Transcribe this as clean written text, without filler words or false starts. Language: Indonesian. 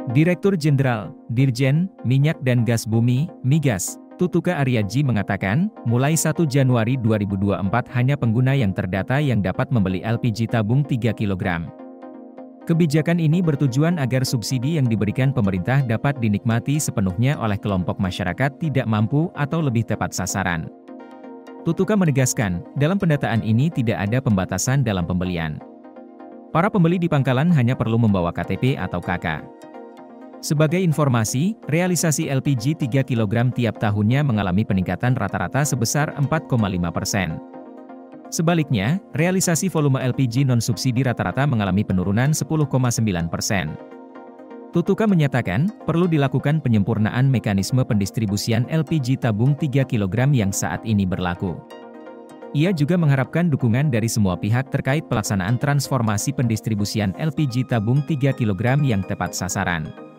Direktur Jenderal, Dirjen, Minyak dan Gas Bumi, Migas, Tutuka Aryadji mengatakan, mulai 1 Januari 2024 hanya pengguna yang terdata yang dapat membeli LPG tabung 3 kg. Kebijakan ini bertujuan agar subsidi yang diberikan pemerintah dapat dinikmati sepenuhnya oleh kelompok masyarakat tidak mampu atau lebih tepat sasaran. Tutuka menegaskan, dalam pendataan ini tidak ada pembatasan dalam pembelian. Para pembeli di pangkalan hanya perlu membawa KTP atau KK. Sebagai informasi, realisasi LPG 3 kg tiap tahunnya mengalami peningkatan rata-rata sebesar 4,5%. Sebaliknya, realisasi volume LPG non-subsidi rata-rata mengalami penurunan 10,9%. Tutuka menyatakan, perlu dilakukan penyempurnaan mekanisme pendistribusian LPG tabung 3 kg yang saat ini berlaku. Ia juga mengharapkan dukungan dari semua pihak terkait pelaksanaan transformasi pendistribusian LPG tabung 3 kg yang tepat sasaran.